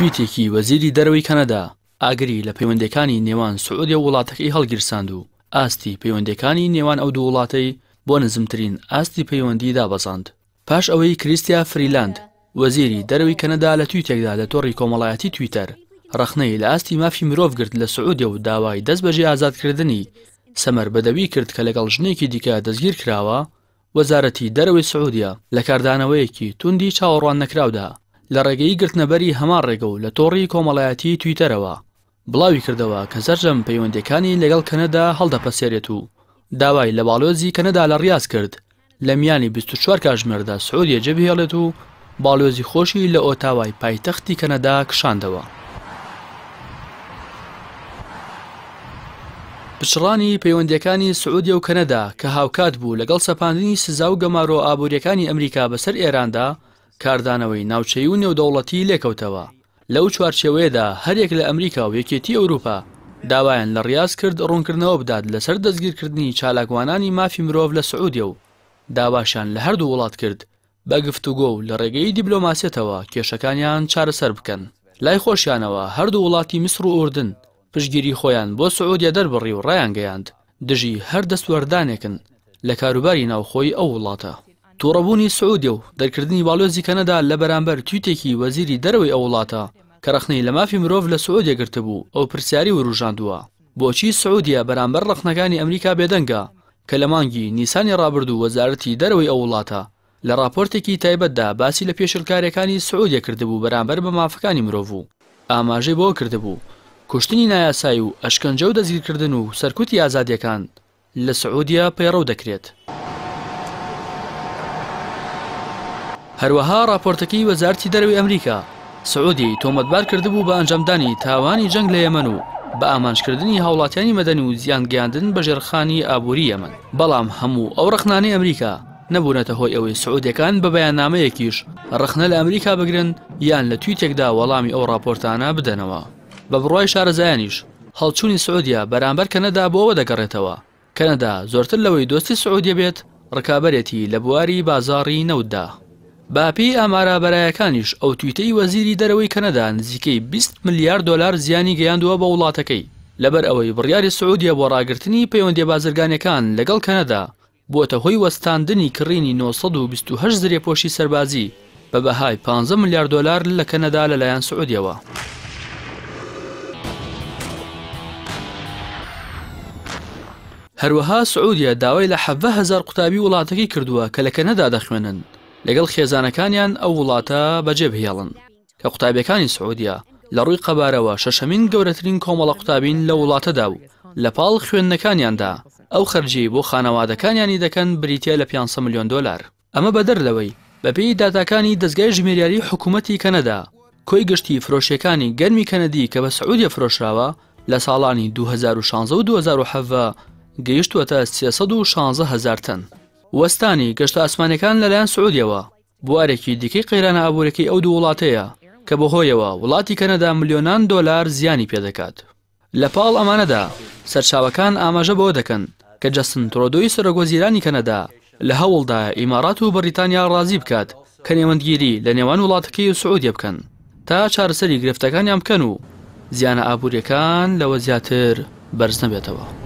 تویتێکی وەزیری دەرەوەی کەنەدا ئاگری لە پەیوەندەکانی نێوان سعودی و وڵاتەکەی هەڵگیرساند و ئاستی پەیوەندەکانی نێوان ئەو دوو وڵاتەی بۆ نزمترین ئاستی پەیوەندی دابەزاند. پاش ئەوەی کریستیا فریلاند وەزیری دەرەوەی کەنەدا لە تویتێکدا لە تۆڕی کۆمەڵایەتی تویتەر ڕەخنەی لە ئاستی مافی مرۆڤ گرت لە سعودی و داوای دەست بەجێ ئازادکردنی سەمەر بەدەوی کرد کە لەگەڵ ژنێکی دیکە دەستگیر کراوە. وەزارەتی دەرەوەی سعودیا لە کاردانەوەیەکی توندی چاوەڕوان نەکراودا لە ڕێگەی گرتنەبەری هەمان ڕێگە و لە تۆڕی کۆمەڵایەتی تویتەرەوە بڵاوی کردەوە کە سەرجەم پەیوەندەکانی لەگەڵ کەنەدا هەڵدەپەسێرێت و داوای لە باڵۆزی کەنەدا لە ڕیاز کرد لە میانی 24 کاتژمێردا سعودیە جێبهێڵێت و باڵۆزی خۆشی لە ئۆتاوای پایتەختی کەنەدا کشاندەوە. پشڕانی پەیوەندیەکانی سعودی و کەنەدا کە هاوکات بوو لەگەڵ سەپاندنی سزا و گەمارۆ ئابوووریەکانی ئەمریکا بەسەر ئێراندا کاردانەوەی ناوچەی و نێودەوڵەتی لێکەوتەوە. لەو چوارچێوەیەدا هەرێک لە ئەمریکا و یەکێتی ئەوروپا داوایان لە ڕیاز کرد ڕوونکردنەوە بدات لەسەر دەستگیرکردنی چالاکوانانی مافی مرۆڤ لە سعودیە و داواشان لە هەردوو وڵات کرد بە گفتوگۆ و لە ڕێگەی دیبلۆماسیەتەوە کێشەکانیان چارەسەر بکەن. لای خۆشیانەوە هەردوو وڵاتی میسر و ئوردن پشگیری خۆیان بۆ سعودیە دەربڕی و ڕایان گەیاند دژی هەر دەستوەردانێکن لە کاروباری ناوخۆی ئەو وڵاتە. تووڕەبوونی سعودی و دەرکردنی باڵۆزی کەنەدا لە بەرامبەر تویتێکی وەزیری دەرەوەی ئەو وڵاتە کە ڕەخنەی لە مافی مرۆڤ لە سعودیە گرتبوو ئەو پرسیاری وروژاندووە بۆچی سعودیە بەرامبەر ڕەخنەکانی ئەمریکا بێدەنگە کە لە مانگی نیسانی ڕابردوو وەزارەتی دەرەوەی ئەو وڵاتە لە راپۆرتێکی تایبەتدا باسی لە پێشلکارەکانی سعودیە کردبوو بەرامبەر بە مافەکانی مرۆڤ و ئاماژەی بۆ کردبوو کوشتنی نایاسایی و ئەشکەنجە و دەستگیرکردن و سەرکوتی ئازادیەکان لە سعودیە پەیڕەو دەکرێت. هەروەها راپۆرتەکەی وەزارەتی دەرەوەی ئەمریکا سعودی تۆمەتبار کردبوو بە ئەنجامدانی تاوانی جەنگ لە یەمەن و بە ئامانجکردنی هاوڵاتیانی مەدەنی و زیانگەیاندن بە ژێرخانی ئابووری یەمەن. بەڵام هەموو ئەو ڕەخنانەی ئەمریکا نەبوونەتە هۆی ئەوەی سعودیەکان بە بەیاننامەیەکیش ڕەخنە لە ئەمریکا بگرن یان لە تویتێکدا وەڵامی ئەو راپۆرتانە بدەنەوە. بە بڕوای شارەزایانیش هەڵچوونی سعودیا بەرامبەر کەنەدا بۆەوە دەگەڕێتەوە کەنەدا زۆرتر لەوەی دۆستی سعودیە بێت ڕکابەرێتی لە بواری بازاڕی نەوتدا. باپی ئامارە بەرایەکانیش ئەو تویتەی وەزیری دەرەوەی کەنەدا نزیکەی 20 ملیار دلار زیانی گەیاندووە بە وڵاتەکەی لەبەر ئەوەی بڕیاری سعودیە بۆ ڕاگررتنی پەیوەندی بازرگانیەکان لەگەڵ کەنەدا بۆتە هۆی وەستاندنی کڕینی 928 زرێپۆشی سەربازی بە بەهای 15 ملیار دلار لە کەنەدا لەلایەن سعودیەوە. هەروەها سعودیە داوای لە 70,000 قوتابی وڵاتەکەی کردووە کە لە کەنەدا دەخوێنن لەگەڵ خێزانەکانیان ئەو وڵاتە بەجێبهێڵن کە قوتابیەکانی سعودیە لە ڕووی قەبارەوە شەشەمین گەورەترین کۆمەڵە قوتابین لە وڵاتەدا و لە پاڵ خوێندنەکانیاندا ئەو خەرجی بۆ خانەوادەکانیانی دەکەن بریتە لە 500 ملیۆن دلار. ئەمە بەدەر لەوەی بەپێی داتاکانی دەستگای ژمێریاری حکوومەتی کەنەدا کۆی گشتی فرۆشیەکانی گەرمی کەنەدی کە بە سعودیە فرۆشراوە لە ساڵانی 2016 و 2017 گەیشتووەتە 316,000 تەن. وەستانی گەشتە ئاسمانەکان لەلایەن سعودیەوە بوارێکی دیکەی قەیرانە ئابوورەکەی ئەو دوو وڵاتەیە کە بەهۆیەوە وڵاتی کەنەدا ملیۆنان دۆلار زیانی پێدەکات. لە پاڵ ئەمانەدا سەرچاوەکان ئاماژە بەوە دەکەن کە جەستن ترۆدۆی سەرۆگۆزیرانی کەنەدا لە هەوڵدا ئیمارات و بەریتانیا ڕازی بکات کە نێوەندگیری لە نێوان وڵاتەکەی و سعودیە بکەن تا چارەسەری گرفتەکانیان بکەن و زیانە ئابووریەکان لەوە زیاتر بەرز نەبێتەوە.